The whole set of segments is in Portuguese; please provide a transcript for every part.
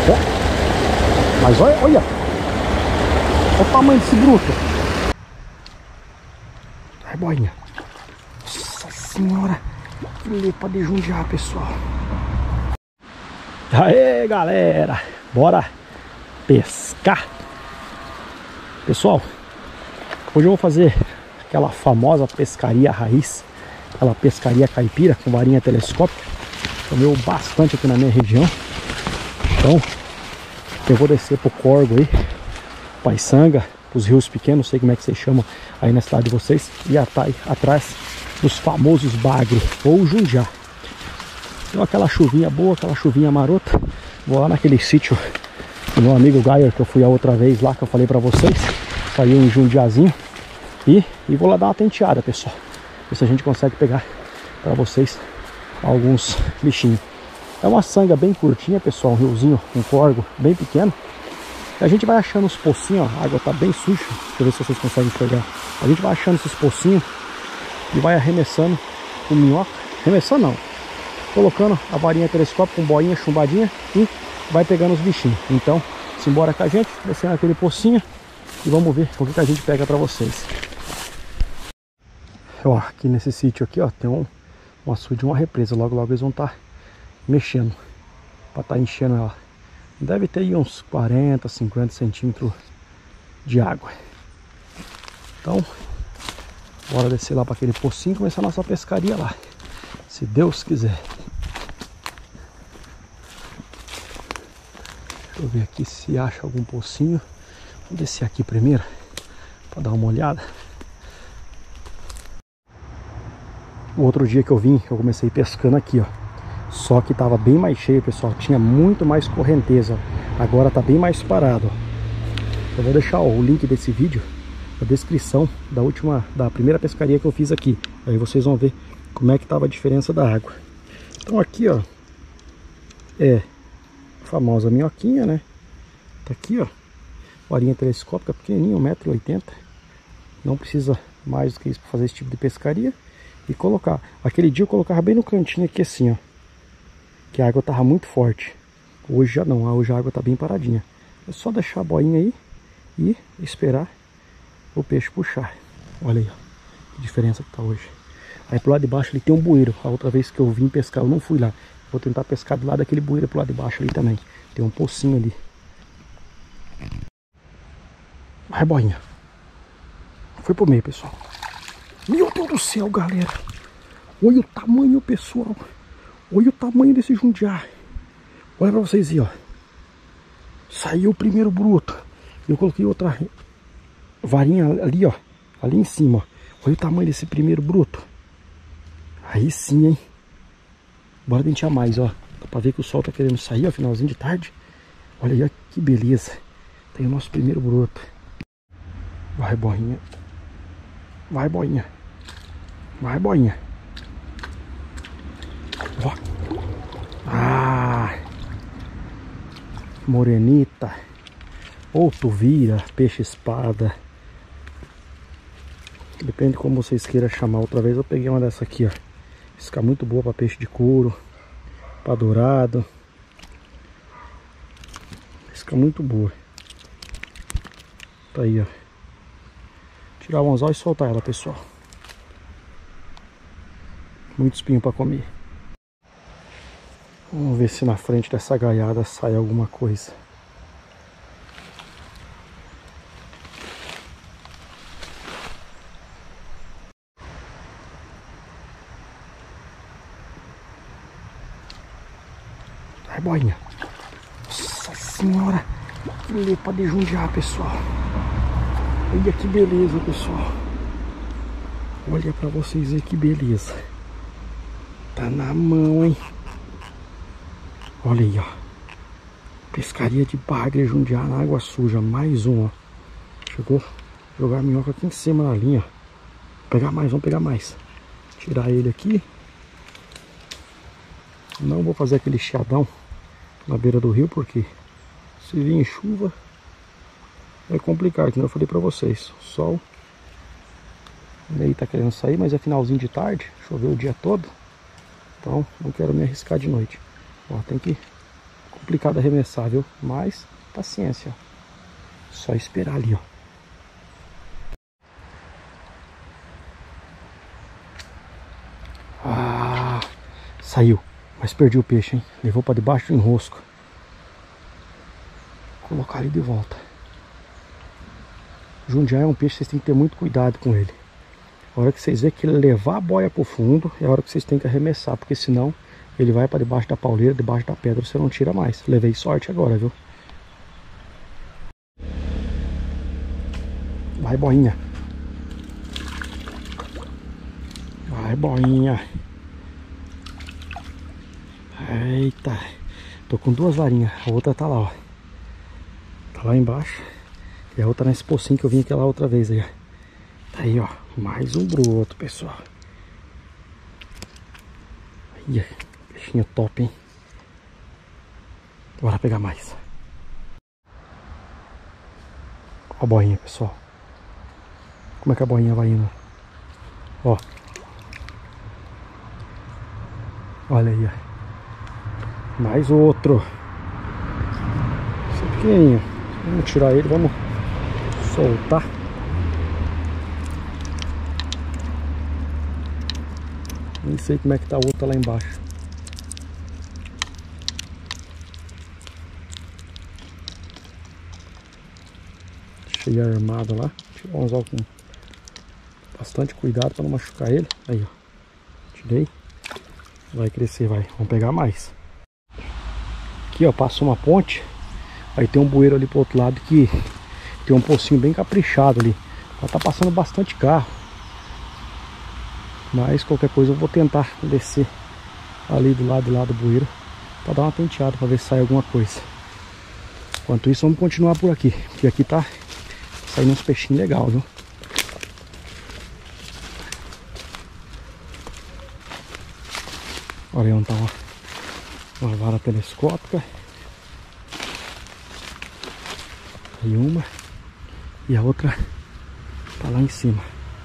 Ó. Mas olha, olha. Olha o tamanho desse bruto. Vai, boinha. Nossa senhora. Que lepa de Jundiá, pessoal. Aê, galera. Bora pescar. Pessoal, hoje eu vou fazer aquela famosa pescaria raiz. Aquela pescaria caipira com varinha telescópica. Comeu bastante aqui na minha região. Então, eu vou descer pro Corgo aí, Paisanga, os rios pequenos, não sei como é que vocês chamam aí na cidade de vocês, e atrás dos famosos bagre ou Jundiá. Deu aquela chuvinha boa, aquela chuvinha marota. Vou lá naquele sítio do meu amigo Gaio, que eu fui a outra vez lá, que eu falei pra vocês. Saiu um Jundiazinho e vou lá dar uma tenteada, pessoal. Ver se a gente consegue pegar pra vocês alguns bichinhos. É uma sanga bem curtinha, pessoal, um riozinho, um corgo bem pequeno. A gente vai achando os pocinhos, ó, a água tá bem suja. Deixa eu ver se vocês conseguem enxergar. A gente vai achando esses pocinhos e vai arremessando o minhoca. Arremessando não, colocando a varinha telescópica com boinha chumbadinha e vai pegando os bichinhos. Então, simbora com a gente, descendo aquele pocinho e vamos ver o que a gente pega pra vocês. Ó, aqui nesse sítio aqui, ó, tem um açude, uma represa. Logo logo eles vão estar mexendo para estar enchendo ela. Deve ter aí uns 40, 50 centímetros de água. Então, bora descer lá para aquele pocinho e começar a nossa pescaria lá, se Deus quiser. Deixa eu ver aqui se acha algum pocinho. Vou descer aqui primeiro para dar uma olhada. O outro dia que eu vim, eu comecei pescando aqui, ó. Só que tava bem mais cheio, pessoal. Tinha muito mais correnteza. Agora tá bem mais parado, ó. Eu vou deixar, ó, o link desse vídeo na descrição da primeira pescaria que eu fiz aqui. Aí vocês vão ver como é que tava a diferença da água. Então aqui, ó, é a famosa minhoquinha, né? Tá aqui, ó. Varinha telescópica pequenininha, 1,80 m. Não precisa mais do que isso para fazer esse tipo de pescaria. E colocar. Aquele dia eu colocava bem no cantinho aqui assim, ó. Que a água tava muito forte. Hoje já não, hoje a água tá bem paradinha. É só deixar a boinha aí e esperar o peixe puxar. Olha aí, ó, que diferença que tá hoje. Aí pro lado de baixo ali tem um bueiro. A outra vez que eu vim pescar eu não fui lá. Vou tentar pescar do lado daquele bueiro pro lado de baixo ali também. Tem um pocinho ali. Vai, boinha. Foi pro meio, pessoal. Meu Deus do céu, galera. Olha o tamanho, pessoal. Olha o tamanho desse Jundiá. Olha pra vocês aí, ó. Saiu o primeiro bruto. Eu coloquei outra varinha ali, ó. Ali em cima, ó. Olha o tamanho desse primeiro bruto. Aí sim, hein. Bora dentear mais, ó. Dá pra ver que o sol tá querendo sair, ó. Finalzinho de tarde. Olha aí, ó, que beleza. Tem o nosso primeiro bruto. Vai, boinha. Vai, boinha. Vai, boinha. Ó. Ah. Morenita. Ou tuvira, peixe espada. Depende de como vocês queiram chamar. Outra vez eu peguei uma dessa aqui, ó. Fica muito boa para peixe de couro, para dourado. Fica muito boa. Tá aí, ó. Tirar o anzol e soltar ela, pessoal. Muito espinho para comer. Vamos ver se na frente dessa gaiada sai alguma coisa. Vai, boinha. Nossa senhora. Que lepa de Jundiá, pessoal. Olha que beleza, pessoal. Olha pra vocês verem que beleza. Tá na mão, hein. Olha aí, ó. Pescaria de bagre Jundiá na água suja. Mais um, ó. Chegou. Jogar a minhoca aqui em cima na linha. Pegar mais, vamos pegar mais. Tirar ele aqui. Não vou fazer aquele chiadão na beira do rio, porque se vir em chuva vai complicar, como eu falei pra vocês. O sol aí tá querendo sair, mas é finalzinho de tarde, choveu o dia todo, então não quero me arriscar de noite. Ó, tem que complicado arremessar, viu? Mas paciência, ó. Só esperar ali, ó. Ah, saiu. Mas perdi o peixe, hein? Levou para debaixo do enrosco. Vou colocar ele de volta. Jundiaí é um peixe que vocês têm que ter muito cuidado com ele. A hora que vocês verem que ele levar a boia pro fundo, é a hora que vocês têm que arremessar, porque senão ele vai para debaixo da pauleira, debaixo da pedra, você não tira mais. Levei sorte agora, viu? Vai, boinha. Vai, boinha. Eita. Tô com duas varinhas. A outra tá lá, ó. Tá lá embaixo. E a outra nesse pocinho que eu vim aquela outra vez aí, ó. Tá aí, ó. Mais um broto, pessoal. Aí, peixinho top, hein? Bora pegar mais. Ó a boinha, pessoal. Como é que a boinha vai indo? Ó. Olha aí, ó. Mais outro. Esse é pequenininho. Vamos tirar ele, vamos soltar. Nem sei como é que tá a outra lá embaixo. Deixei armada lá. Tirar um anzol com bastante cuidado para não machucar ele. Aí, ó. Tirei. Vai crescer, vai. Vamos pegar mais. Aqui, ó, passou uma ponte. Aí tem um bueiro ali pro outro lado que tem um pocinho bem caprichado ali. Ela tá passando bastante carro. Mas qualquer coisa eu vou tentar descer ali do lado do bueiro para dar uma penteada, para ver se sai alguma coisa. Enquanto isso, vamos continuar por aqui, porque aqui tá saindo uns peixinhos legais, viu? Olha aí onde tá uma vara telescópica. E uma. E a outra tá lá em cima.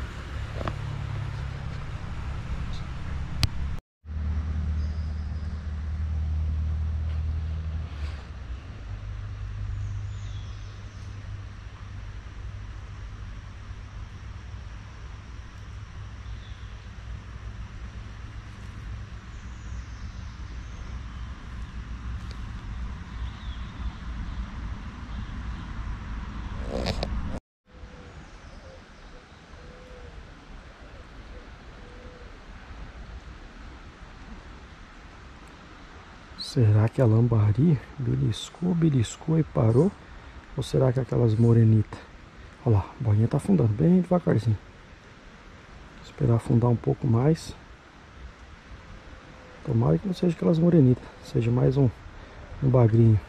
Será que a lambari beliscou e parou? Ou será que aquelas morenitas? Olha lá, a boinha tá afundando bem devagarzinho. Esperar afundar um pouco mais. Tomara que não seja aquelas morenitas, seja mais um bagrinho.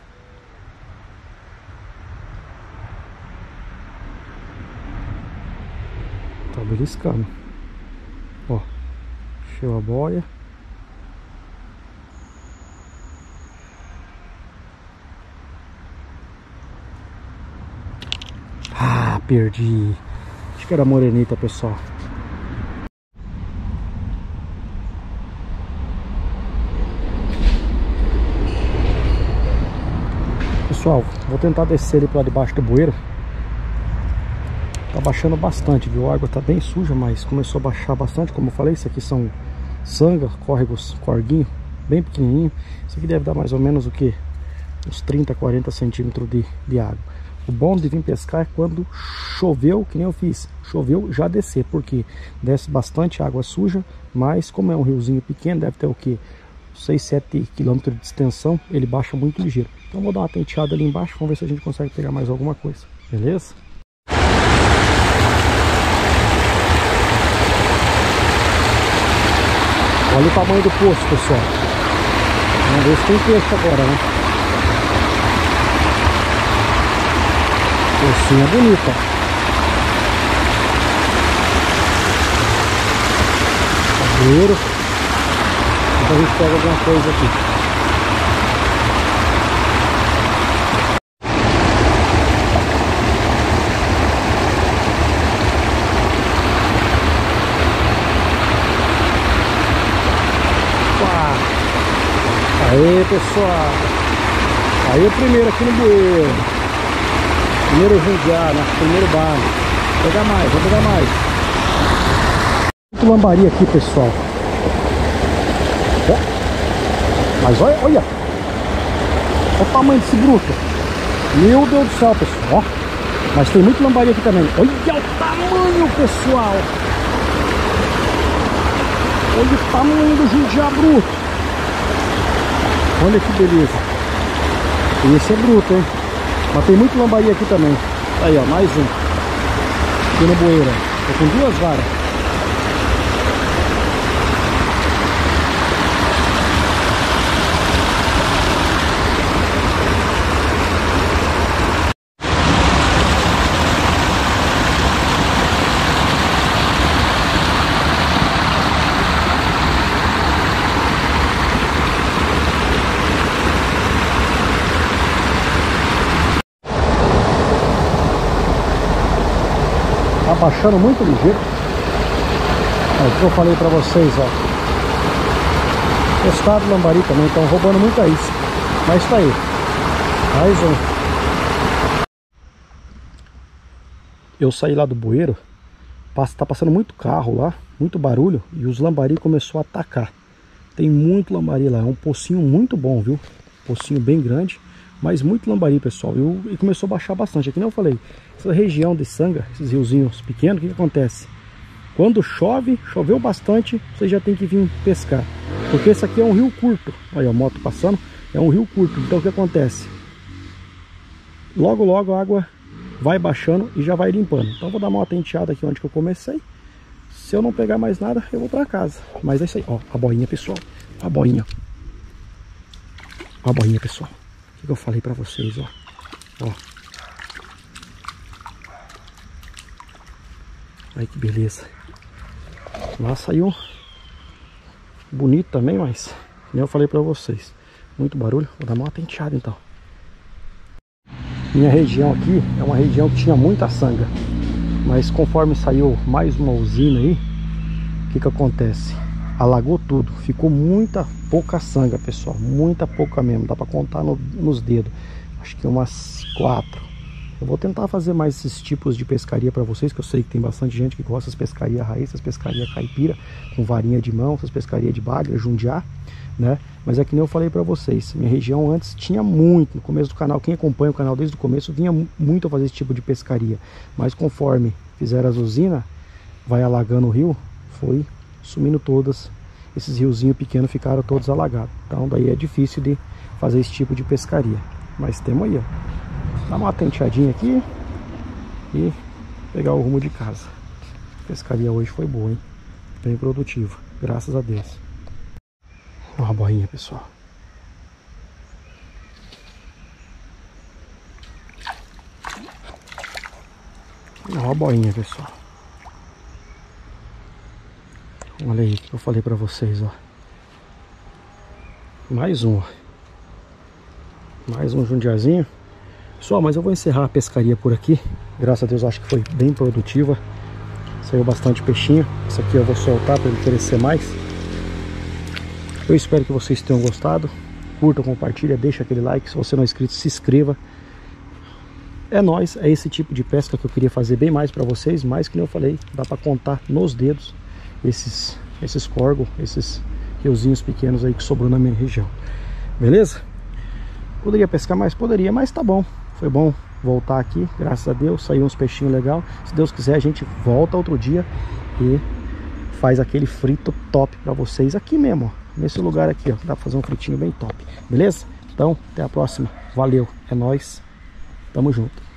Tá beliscando. Ó, encheu a boia. Ah, perdi. Acho que era morenita, pessoal. Pessoal, vou tentar descer ali para debaixo do bueiro. Tá baixando bastante, viu? A água tá bem suja, mas começou a baixar bastante. Como eu falei, isso aqui são sanga, córregos, corguinho, bem pequenininho. Isso aqui deve dar mais ou menos o que? Uns 30, 40 centímetros de água. O bom de vir pescar é quando choveu, que nem eu fiz. Choveu, já descer, porque desce bastante água suja, mas como é um riozinho pequeno, deve ter o que? 6, 7 quilômetros de extensão, ele baixa muito ligeiro. Então vou dar uma penteada ali embaixo, vamos ver se a gente consegue pegar mais alguma coisa, beleza? Olha o tamanho do poço, pessoal. Vamos ver se tem peixe agora, né? Pocinha bonita. Cabreiro. Então a gente pega alguma coisa aqui. Aê, pessoal! Aí o primeiro aqui no bueiro. Primeiro Jundiá, né? Primeiro baile. Vou pegar mais, vou pegar mais. Muito lambari aqui, pessoal. Ó. Mas olha, olha. Olha o tamanho desse bruto. Meu Deus do céu, pessoal. Ó. Mas tem muito lambari aqui também. Olha o tamanho, pessoal. Olha o tamanho do Jundiá bruto. Olha que beleza. Esse é bruto, hein? Mas tem muito lambari aqui também. Aí, ó, mais um. Aqui no bueiro. Tô com duas varas. Tá baixando muito ligeiro. É o que eu falei pra vocês, ó. Testado lambari também, estão roubando muita isca. Mas tá aí. Mais um. Eu saí lá do bueiro. Tá passando muito carro lá, muito barulho. E os lambari começou a atacar. Tem muito lambari lá. É um pocinho muito bom, viu? Pocinho bem grande. Mas muito lambari, pessoal. E começou a baixar bastante. Aqui nem eu falei. Essa região de Sanga, esses riozinhos pequenos, o que acontece? Quando chove, choveu bastante, você já tem que vir pescar. Porque esse aqui é um rio curto. Olha a moto passando. É um rio curto. Então o que acontece? Logo, logo a água vai baixando e já vai limpando. Então eu vou dar uma tenteada aqui onde que eu comecei. Se eu não pegar mais nada, eu vou pra casa. Mas é isso aí. Ó, a boinha, pessoal. A boinha. A boinha, pessoal. O que eu falei pra vocês, ó. Ó. Aí que beleza. Lá saiu bonito também, mas nem eu falei pra vocês. Muito barulho. Vou dar uma tenteada então. Minha região aqui é uma região que tinha muita sanga. Mas conforme saiu mais uma usina aí, o que acontece? Alagou tudo. Ficou muita pouca sanga, pessoal. Muita pouca mesmo. Dá pra contar nos dedos. Acho que umas 4. Eu vou tentar fazer mais esses tipos de pescaria para vocês, que eu sei que tem bastante gente que gosta das pescaria raiz, essas pescaria caipira, com varinha de mão, essas pescaria de bagre, jundiá, né? Mas é que nem eu falei para vocês, minha região antes tinha muito, no começo do canal, quem acompanha o canal desde o começo, vinha muito a fazer esse tipo de pescaria. Mas conforme fizeram as usinas, vai alagando o rio, foi sumindo todas, esses riozinhos pequenos ficaram todos alagados. Então daí é difícil de fazer esse tipo de pescaria. Mas temos aí, ó. Dá uma tenteadinha aqui e pegar o rumo de casa. A pescaria hoje foi boa, hein? Bem produtiva, graças a Deus. Uma boinha, pessoal. Uma boinha, pessoal. Olha aí o que eu falei pra vocês, ó. Mais um, ó. Mais um jundiazinho. Pessoal, mas eu vou encerrar a pescaria por aqui. Graças a Deus, acho que foi bem produtiva. Saiu bastante peixinho. Esse aqui eu vou soltar para ele crescer mais. Eu espero que vocês tenham gostado. Curta, compartilha, deixa aquele like. Se você não é inscrito, se inscreva. É nóis, é esse tipo de pesca que eu queria fazer bem mais para vocês. Mas, como eu falei, dá para contar nos dedos esses corgos, esses riozinhos pequenos aí que sobrou na minha região. Beleza? Poderia pescar mais? Poderia, mas tá bom. Foi bom voltar aqui, graças a Deus. Saiu uns peixinhos legais. Se Deus quiser, a gente volta outro dia e faz aquele frito top pra vocês aqui mesmo, ó. Nesse lugar aqui, ó. Dá pra fazer um fritinho bem top. Beleza? Então, até a próxima. Valeu. É nóis. Tamo junto.